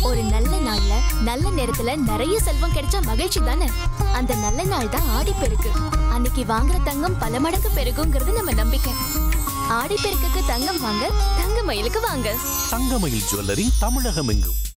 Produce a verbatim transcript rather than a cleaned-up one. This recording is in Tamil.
ஒரு நல்ல நாள்ல நல்ல நேரத்துல நிறைய செல்வம் கிடைச்சா மகிழ்ச்சி தானே. அந்த நல்ல நாள் தான் ஆடிப்பெருக்கு. அன்னைக்கு வாங்குற தங்கம் பல மடங்கு பெருகுங்கிறது நம்ம நம்பிக்கை. ஆடிப்பெருக்குக்கு தங்கம் வாங்க தங்கமயிலுக்கு வாங்க. தங்கமயில் ஜுவல்லரி தமிழகம் எங்கும்.